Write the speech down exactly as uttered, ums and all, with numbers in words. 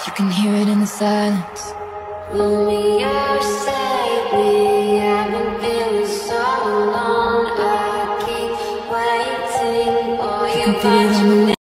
You can hear it in the silence. Pull me up, save me. I've been feeling so alone. I keep waiting for You you, can feel but it on you the